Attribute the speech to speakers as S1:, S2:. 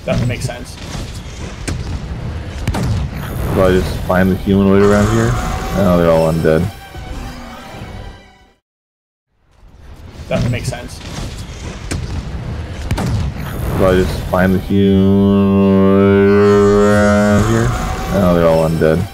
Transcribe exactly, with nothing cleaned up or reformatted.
S1: That would make sense.
S2: Do I just find the humanoid around here? Oh, they're all undead.
S1: That would make sense.
S2: Do I just find the humanoid around here? Oh, they're all undead.